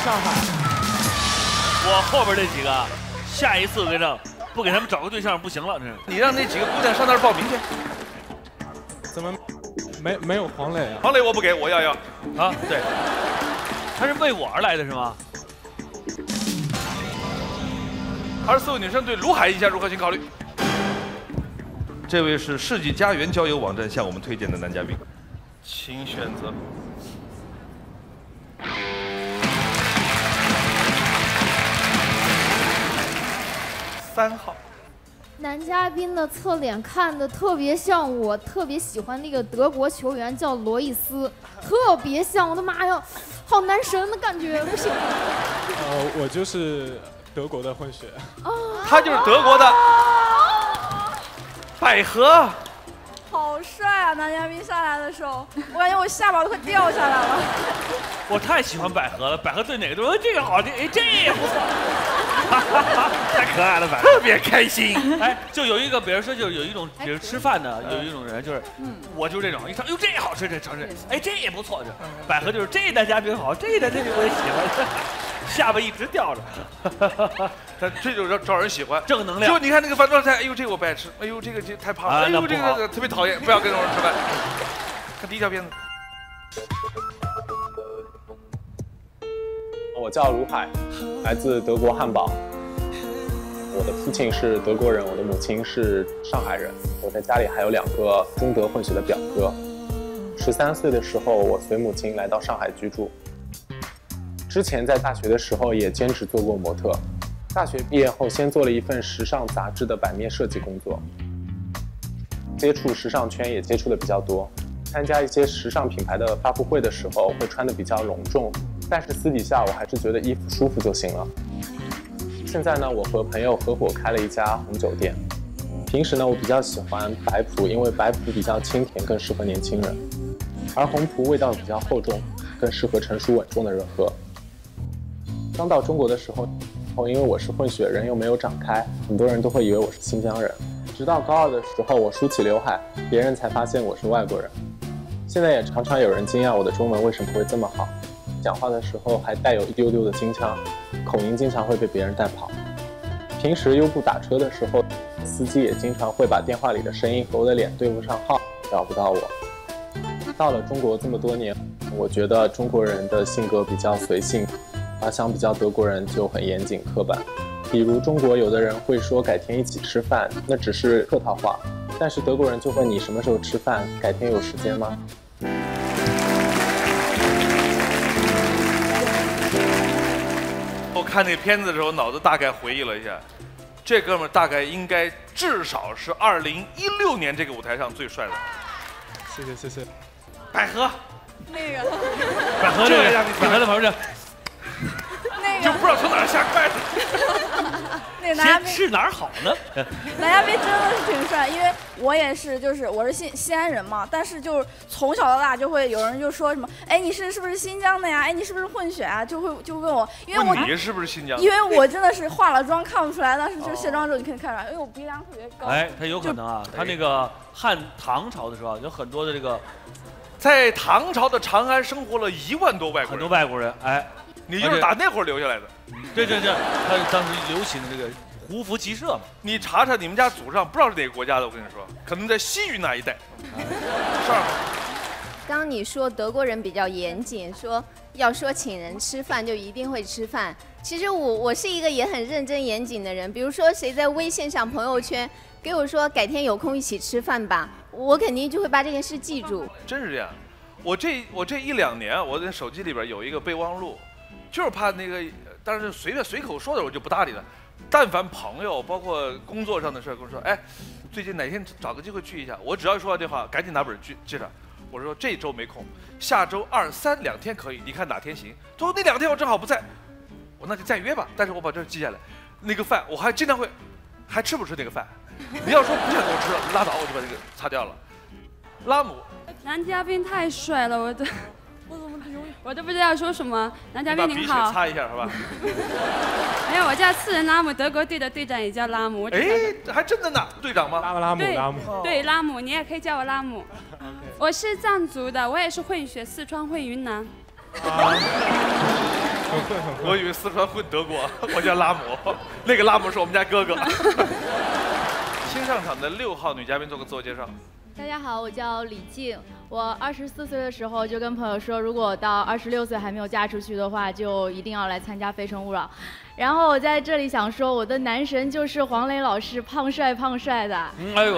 上海。 我后边这几个，下一次我跟你讲，不给他们找个对象不行了，这是。 你让那几个姑娘上那儿报名去。 怎么没有黄磊啊？ 黄磊我不给，我要。 啊，对，他是为我而来的是吗 24位女生对卢海意见如何？请考虑。这位是世纪佳缘交友网站向我们推荐的男嘉宾，请选择。3号。 男嘉宾的侧脸看的特别像我特别喜欢那个德国球员叫罗伊斯，特别像，我的妈呀，好男神的感觉，不行。 我就是德国的混血。 他就是德国的百合。 好帅啊！男嘉宾上来的时候，我感觉我下巴都快掉下来了。 我太喜欢百合了，百合对哪个都说这个好，这也不错，太可爱了，百合特别开心。 哎，就有一个，比如说，就有一种，比如吃饭的，有一种人就是，我就这种，一尝，哟，这好吃，这尝试，哎，这也不错，这百合就是这男嘉宾好，这男嘉宾我也喜欢，下巴一直吊着， 他这就招人喜欢， 正能量。 就你看那个饭桌菜，哎呦，这个我不爱吃，哎呦，这个太胖了，哎呦，这个特别讨厌，不要跟这种人吃饭。看第一条片子。 我叫卢海，来自德国汉堡。我的父亲是德国人，我的母亲是上海人。我在家里还有2个中德混血的表哥。13岁的时候，我随母亲来到上海居住。之前在大学的时候也兼职做过模特。大学毕业后，先做了一份时尚杂志的版面设计工作。接触时尚圈也接触的比较多。参加一些时尚品牌的发布会的时候，会穿的比较隆重。但是私底下我还是觉得衣服舒服就行了。现在呢，我和朋友合伙开了一家红酒店。平时呢，我比较喜欢白葡，因为白葡比较清甜，更适合年轻人；而红葡味道比较厚重，更适合成熟稳重的人喝。刚到中国的时候，因为我是混血，人又没有长开，很多人都会以为我是新疆人。直到高2的时候，我梳起刘海，别人才发现我是外国人。现在也常常有人惊讶我的中文为什么会这么好。讲话的时候还带有一丢丢的京腔，口音经常会被别人带跑。平时优步打车的时候，司机也经常会把电话里的声音和我的脸对不上号，找不到我。到了中国这么多年，我觉得中国人的性格比较随性，而相比较德国人就很严谨刻板。比如中国有的人会说改天一起吃饭，那只是客套话，但是德国人就问你什么时候吃饭，改天有时间吗？ 我看那片子的时候，脑子大概回忆了一下，这哥们儿大概应该至少是2016年这个舞台上最帅的。 谢谢。 百合， 那个， 百合这个，百合在旁边那个就不知道从哪儿下筷子。 那个男嘉宾是哪儿好呢？ 男嘉宾真的是挺帅，因为我也是，就是我是西安人嘛，但是就是从小到大就会有人就说什么，哎，你是不是新疆的呀？哎，你是不是混血啊？就问我，因为我你是不是新疆？ 因为我真的是化了妆看不出来，但是就卸妆之后就可以看出来，因为我鼻梁特别高。 哎，他有可能啊，他那个唐朝的时候有很多的这个， 在唐朝的长安生活了1万多外国人， 很多外国人，哎， 你就是打那会儿留下来的。 对，他当时流行的这个胡服骑射嘛。 你查查你们家祖上，不知道是哪个国家的，我跟你说，可能在西域那一带。 刚你说德国人比较严谨，说要说请人吃饭就一定会吃饭。其实我是一个也很认真严谨的人，比如说谁在微信上朋友圈给我说改天有空一起吃饭吧，我肯定就会把这件事记住。 真是这样，我这1、2年，我的手机里边有一个备忘录，就是怕那个，当时随口说的我就不搭理了。但凡朋友包括工作上的事跟我说，哎，最近哪天找个机会去一下，我只要说完这话，赶紧拿本记上。我说这周没空，下周2、3、2天可以，你看哪天行？他说那2天我正好不在，我那就再约吧。但是我把这记下来，那个饭我还经常会，还吃不吃那个饭？你要说不想给我吃了，拉倒，我就把这个擦掉了。拉姆， 男嘉宾太帅了，我都不知道说什么。男嘉宾您好， 把鼻血擦一下好吧？ 没有，我叫次仁拉姆，德国队的队长也叫拉姆。 哎，还真的呢，队长吗？ 拉姆。 对，拉姆，你也可以叫我拉姆。我是藏族的，我也是混血，四川混云南。 我以为四川混德国，我叫拉姆，那个拉姆是我们家哥哥。新上场的6号女嘉宾做个自我介绍。 大家好，我叫李静。我24岁的时候就跟朋友说，如果我到26岁还没有嫁出去的话，就一定要来参加《非诚勿扰》。然后我在这里想说，我的男神就是黄磊老师，胖帅的。 哎呦，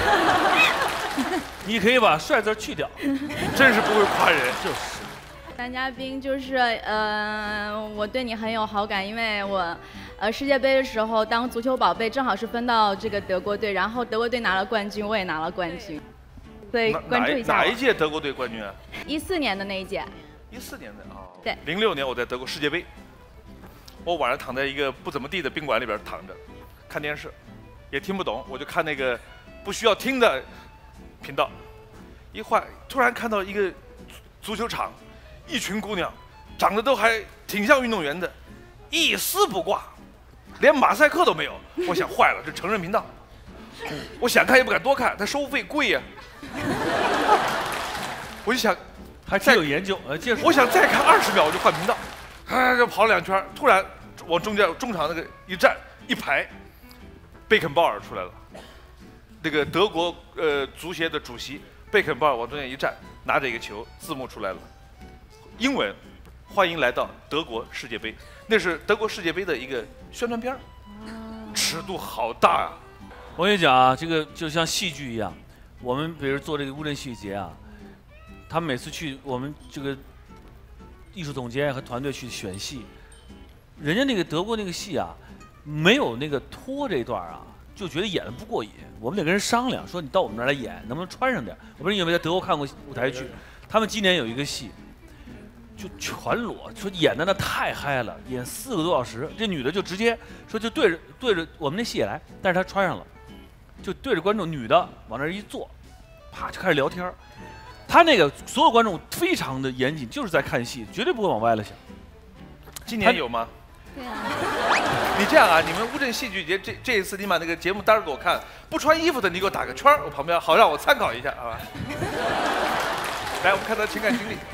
你可以把“帅”字去掉， 真是不会夸人。 就是。 男嘉宾就是我对你很有好感，因为我世界杯的时候当足球宝贝，正好是分到这个德国队，然后德国队拿了冠军，我也拿了冠军，所以关注一下。 哪一届德国队冠军啊 ？14年的那一届。 14年的啊。 对。 06年我在德国世界杯，我晚上躺在一个不怎么地的宾馆里边躺着，看电视，也听不懂，我就看那个不需要听的频道，一会儿突然看到一个足球场。一群姑娘，长得都还挺像运动员的，一丝不挂，连马赛克都没有。我想坏了，这成人频道，我想看也不敢多看，它收费贵呀。我就想， 还挺有研究。 我想再看20秒，我就换频道，就跑了2圈，突然往中场那个一站一排，贝肯鲍尔出来了，那个德国足协的主席贝肯鲍尔往中间一站，拿着一个球，字幕出来了。英文，欢迎来到德国世界杯，那是德国世界杯的一个宣传片，尺度好大啊！ 我跟你讲啊，这个就像戏剧一样，我们比如做这个乌镇戏剧节啊，他们每次去我们这个艺术总监和团队去选戏，人家那个德国那个戏啊，没有那个脱这一段啊，就觉得演得不过瘾，我们得跟人商量，说你到我们那儿来演，能不能穿上点？我不知道你有没有在德国看过舞台剧，他们今年有一个戏。就全裸，说演的那太嗨了，演4个多小时。这女的就直接说，就对着我们那戏也来，但是她穿上了，就对着观众，女的往那一坐，啪就开始聊天。她那个所有观众非常的严谨，就是在看戏，绝对不会往歪了想。 今年有吗？ 对啊。 你这样啊，你们乌镇戏剧节这一次，你把那个节目单给我看，不穿衣服的你给我打个圈，我旁边好让我参考一下，好吧？来，我们看他情感经历。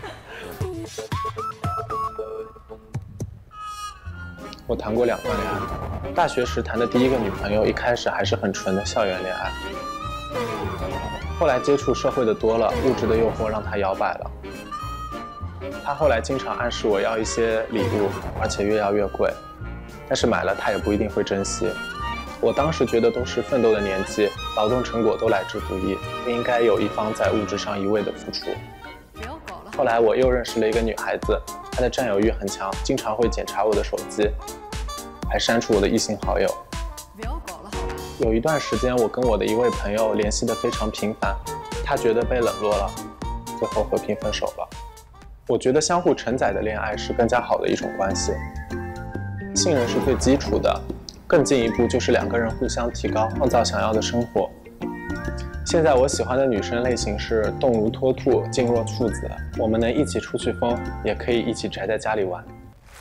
我谈过2段恋爱，大学时谈的第1个女朋友，一开始还是很纯的校园恋爱，后来接触社会的多了，物质的诱惑让她摇摆了。她后来经常暗示我要一些礼物，而且越要越贵，但是买了她也不一定会珍惜。我当时觉得都是奋斗的年纪，劳动成果都来之不易，不应该有一方在物质上一味的付出。后来我又认识了一个女孩子，她的占有欲很强，经常会检查我的手机，还删除我的异性好友。有一段时间，我跟我的一位朋友联系得非常频繁，他觉得被冷落了，最后和平分手了。我觉得相互承载的恋爱是更加好的一种关系，信任是最基础的，更进一步就是2个人互相提高，创造想要的生活。现在我喜欢的女生类型是动如脱兔，静若处子。我们能一起出去疯，也可以一起宅在家里玩。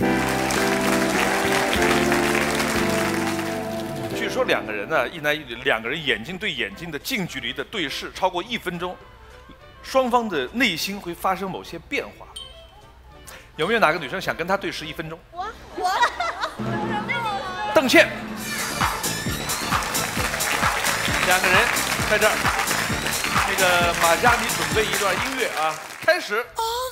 据说2个人呢，一男一女，2个人眼睛对眼睛的近距离的对视超过1分钟，双方的内心会发生某些变化。有没有哪个女生想跟他对视1分钟？ 我， 邓倩。2个人在这儿，那个马嘉，你准备一段音乐啊，开始。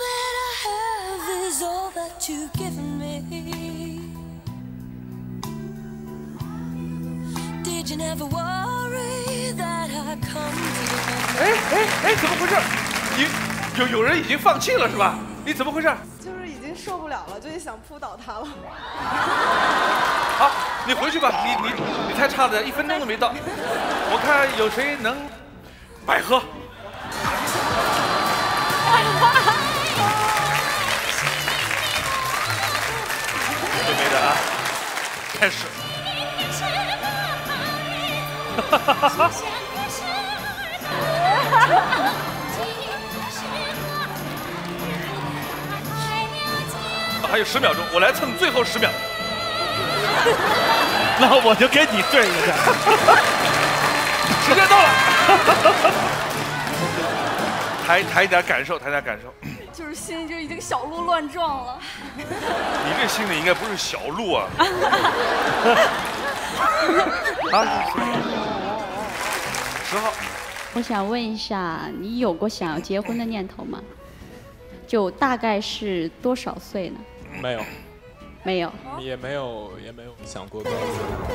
哎，怎么回事？你有人已经放弃了是吧？你怎么回事？ 就是已经受不了了，就是想扑倒他了。 好，你回去吧，你太差了，1分钟都没到。我看有谁能百合。就没的啊，开始。还有10秒钟，我来蹭最后10秒。 那我就跟你对一下。 时间到了。谈一点感受，谈一点感受。 就是心里就已经小鹿乱撞了。 你这心里应该不是小鹿啊。啊，10号。 我想问一下，你有过想要结婚的念头吗？就大概是多少岁呢？ 没有， 没有， 也没有想过多少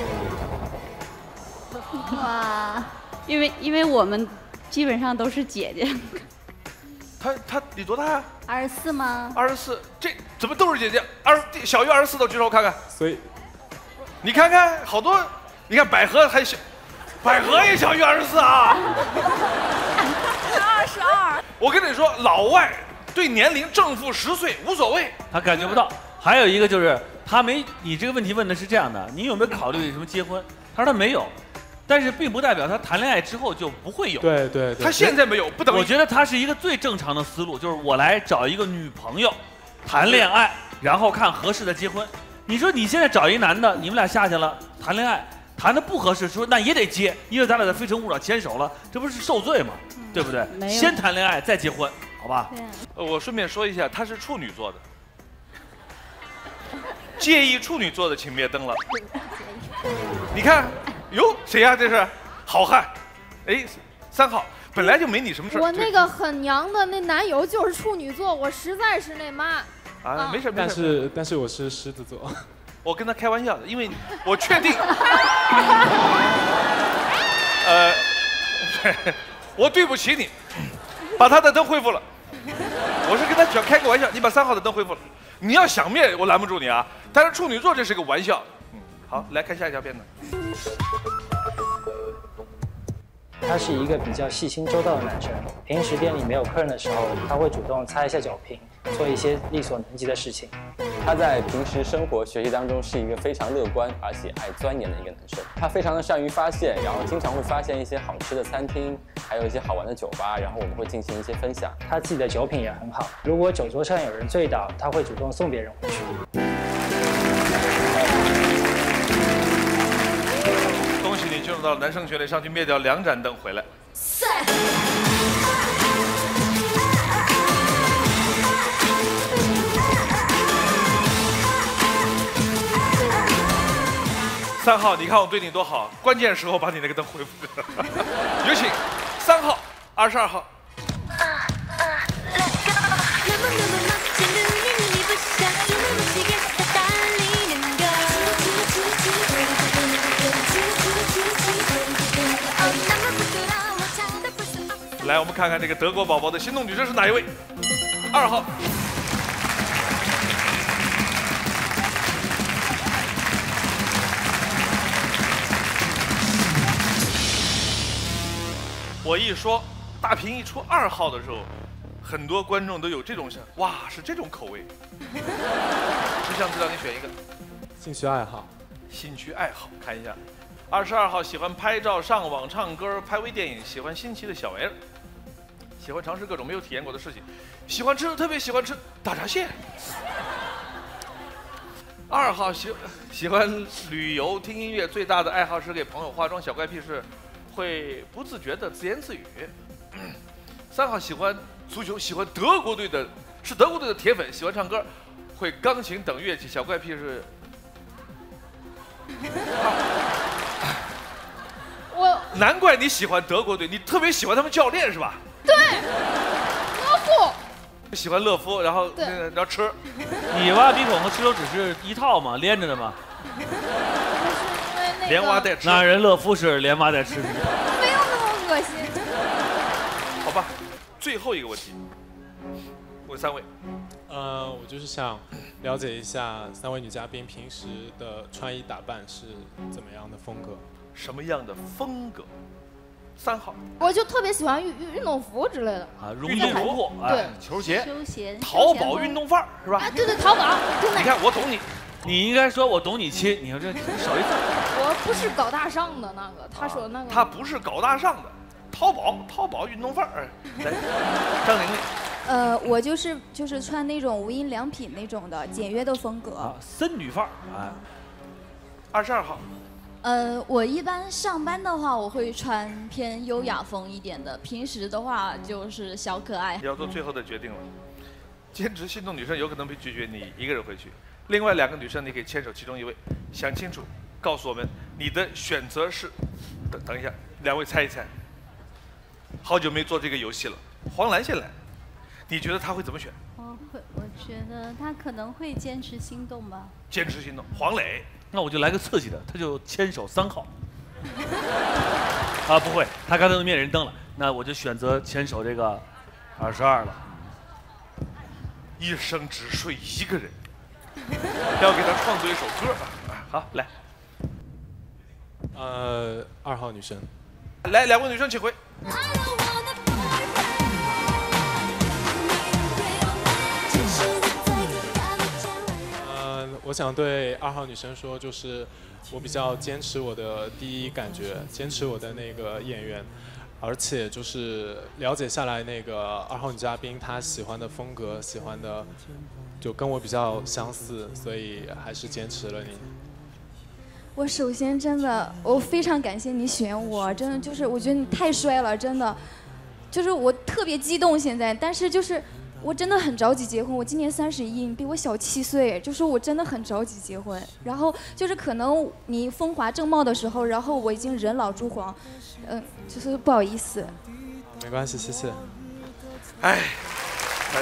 岁。 哇，因为我们基本上都是姐姐。 你多大呀 ？24吗 ？24，这怎么都是姐姐？小于24的举手看看。 所以， 你看看好多，你看百合还小，百合也小于24啊。 22。 我跟你说，老外对年龄正负10岁无所谓， 他感觉不到。还有一个就是你这个问题问的是这样的，你有没有考虑什么结婚？他说他没有。但是并不代表他谈恋爱之后就不会有。 对对对， 他现在没有，不等于。 我觉得他是一个最正常的思路，就是我来找一个女朋友，谈恋爱，然后看合适的结婚。你说你现在找一男的，你们俩下去了谈恋爱，谈的不合适，说那也得结，因为咱俩在《非诚勿扰》牵手了，这不是受罪吗？对不对？先谈恋爱再结婚，好吧？ 我顺便说一下，他是处女座的，介意处女座的请灭灯了。你看。哟，谁呀？这是好汉，哎，3号本来就没你什么事。 我那个很娘的那男友就是处女座，我实在是那嘛。 啊，没事。 但是我是狮子座。 我跟他开玩笑的，因为我确定。我对不起你，把他的灯恢复了。我是跟他只要开个玩笑，你把3号的灯恢复了。你要想灭，我拦不住你啊。但是处女座这是个玩笑。好，来看下一条片子。 他是一个比较细心周到的男生，平时店里没有客人的时候，他会主动擦一下酒瓶，做一些力所能及的事情。 他在平时生活、学习当中是一个非常乐观而且爱钻研的一个男生。他非常的善于发现，然后经常会发现一些好吃的餐厅，还有一些好玩的酒吧，然后我们会进行一些分享。 他自己的酒品也很好，如果酒桌上有人醉倒，他会主动送别人回去。 恭喜你进入到男生群里，上去灭掉2盏灯回来。3号，你看我对你多好，关键时候把你那个灯恢复。有请3号、22号。来，我们看看这个德国宝宝的心动女生是哪一位？2号。我一说大屏一出2号的时候，很多观众都有这种想，哇，是这种口味。只想知道你选一个。 兴趣爱好。 兴趣爱好，看一下。22号喜欢拍照、上网、唱歌、拍微电影，喜欢新奇的小玩意儿，喜欢尝试各种没有体验过的事情，喜欢吃，特别喜欢吃大闸蟹。2号喜欢旅游、听音乐，最大的爱好是给朋友化妆，小怪癖是会不自觉的自言自语。3号喜欢足球，喜欢德国队的，是德国队的铁粉，喜欢唱歌，会钢琴等乐器，小怪癖是。难怪你喜欢德国队，你特别喜欢他们教练是吧？ 对，乐夫。 喜欢乐夫，然后吃。 你挖鼻孔和吃手指是一套吗？连着的吗？ 连挖带吃。 那人乐夫是连挖带吃。 没有那么恶心。 好吧，最后一个问题，问3位。 我就是想了解一下3位女嘉宾平时的穿衣打扮是怎么样的风格？ 什么样的风格？3号。 我就特别喜欢运动服之类的啊，运动服， 对， 球鞋， 休闲， 淘宝运动范儿是吧？ 啊，对，淘宝，真的。 你看，我懂你。 你应该说我懂你亲，你说这少一字。 我不是搞大上的那个，他说那个。 他不是搞大上的，淘宝运动范儿。来，张玲玲。 我就是穿那种无印良品那种的简约的风格。 啊，森女范儿。 哎，22号。 我一般上班的话，我会穿偏优雅风一点的；平时的话，就是小可爱。 你要做最后的决定了。 坚持心动女生有可能被拒绝，你一个人回去。另外2个女生你可以牵手其中一位，想清楚，告诉我们你的选择是。等一下，2位猜一猜。好久没做这个游戏了，黄兰先来，你觉得他会怎么选？ 我觉得他可能会坚持心动吧。 坚持心动，黄磊， 那我就来个刺激的，他就牵手3号。啊，不会，他刚才都灭人灯了，那我就选择牵手这个22了。 一生只睡1个人，要给他创作一首歌啊！好，来。 2号女生， 来，2位女生请回。 我想对2号女生说，就是我比较坚持我的第一感觉，坚持我的那个演员，而且就是了解下来那个2号女嘉宾她喜欢的风格，喜欢的就跟我比较相似，所以还是坚持了你。 我首先真的，我非常感谢你选我，真的就是我觉得你太帅了，真的，就是我特别激动现在，但是就是我真的很着急结婚，我今年31，你比我小7岁，就是我真的很着急结婚，然后就是可能你风华正茂的时候，然后我已经人老珠黄，就是不好意思。 没关系，谢谢。 哎，来，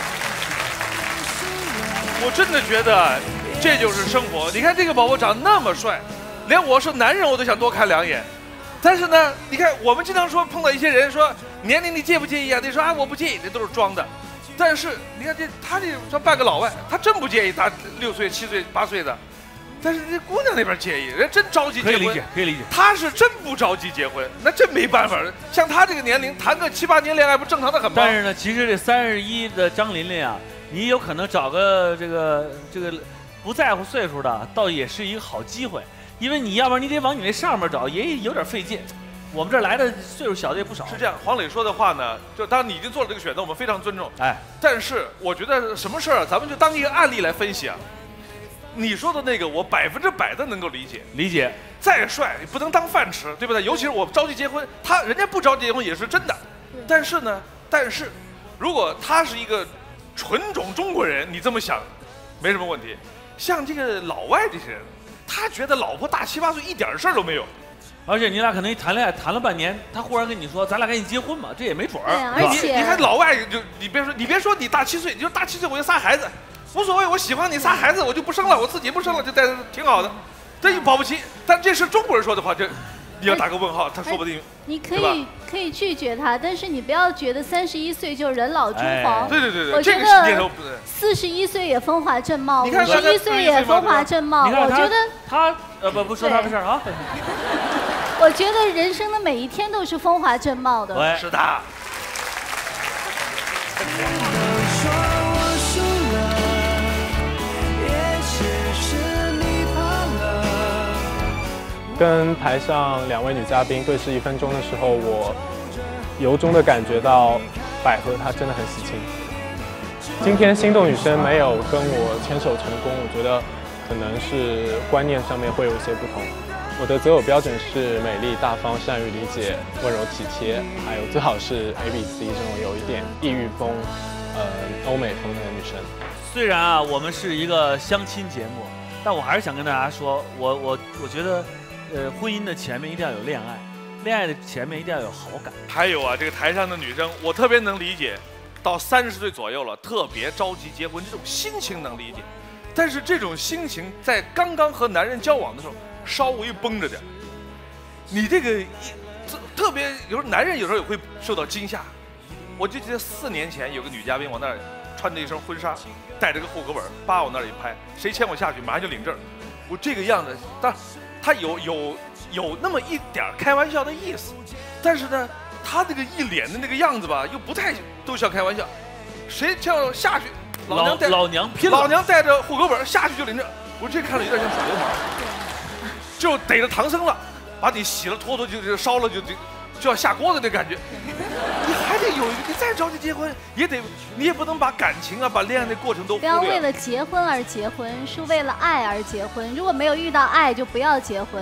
我真的觉得。 这就是生活。你看这个宝宝长那么帅，连我是男人我都想多看2眼。但是呢，你看我们经常说碰到一些人说年龄你介不介意啊？你说啊我不介意，这都是装的。但是你看他这像半个老外，他真不介意他6岁、7岁、8岁的。但是这姑娘那边介意，人真着急结婚。 可以理解。 他是真不着急结婚，那真没办法。像他这个年龄谈个7、8年恋爱不正常的很吗？ 但是呢，其实这31的张琳琳啊，你有可能找个这个。 不在乎岁数的，倒也是一个好机会，因为你要不然你得往你那上面找，也有点费劲。我们这儿来的岁数小的也不少。 是这样，黄磊说的话呢，就当然你已经做了这个选择，我们非常尊重。 哎， 但是我觉得什么事儿，咱们就当一个案例来分析啊。你说的那个，我100%的能够理解。 理解。 再帅也不能当饭吃，对不对？尤其是我着急结婚，人家不着急结婚也是真的。但是呢，如果他是一个纯种中国人，你这么想，没什么问题。 像这个老外这些人，他觉得老婆大7、8岁一点事儿都没有， 而且你俩可能一谈恋爱谈了半年，他忽然跟你说咱俩赶紧结婚嘛，这也没准儿。 而且你看老外就你别说你大7岁，你说大7岁我就仨孩子，无所谓，我喜欢你仨孩子我就不生了，我自己不生了就带着挺好的，这就保不齐。但这是中国人说的话，这你要打个问号，他说不定。 你可以拒绝他，但是你不要觉得31岁就人老珠黄。 对， 我觉得41岁也风华正茂，51岁也风华正茂。我觉得他不说他的事儿啊。 我觉得人生的每一天都是风华正茂的。 是的。 跟台上2位女嘉宾对视1分钟的时候，我由衷的感觉到百合她真的很喜庆。今天心动女生没有跟我牵手成功，我觉得可能是观念上面会有一些不同。我的择偶标准是美丽、大方、善于理解、温柔体贴，还有最好是 ABC 这种有一点异域风、欧美风的女生。 虽然啊，我们是一个相亲节目，但我还是想跟大家说，我觉得。婚姻的前面一定要有恋爱，恋爱的前面一定要有好感。 还有啊，这个台上的女生，我特别能理解，到30岁左右了，特别着急结婚，这种心情能理解。但是这种心情在刚刚和男人交往的时候，稍微绷着点。你这个特别有时候男人有时候也会受到惊吓。我就记得4年前有个女嘉宾往那儿穿着一身婚纱，带着个户口本，往那儿一拍，谁牵我下去，马上就领证。我这个样子，但。他有那么一点开玩笑的意思，但是呢，他这个一脸的那个样子吧，又不太都像开玩笑。谁叫下去， 老娘拼了， 老娘带着户口本下去就领证。我这看着有点像耍流氓，就逮着唐僧了，把你洗了脱就烧了就要下锅的那感觉。你还得有一个，你再着急结婚也得，你也不能把感情啊，把恋爱的过程都忽略。 不要为了结婚而结婚，是为了爱而结婚。如果没有遇到爱，就不要结婚。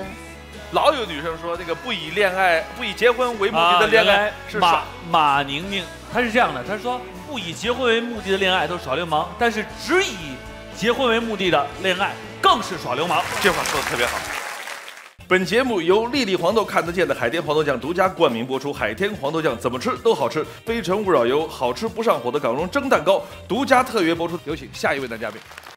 老有女生说那个不以结婚为目的的恋爱是马宁宁，她是这样的，她说不以结婚为目的的恋爱都是耍流氓，但是只以结婚为目的的恋爱更是耍流氓。 这话说的特别好。本节目由丽丽黄豆看得见的海天黄豆酱独家冠名播出。海天黄豆酱怎么吃都好吃，非诚勿扰油，好吃不上火的港蓉蒸蛋糕独家特约播出。有请下一位男嘉宾。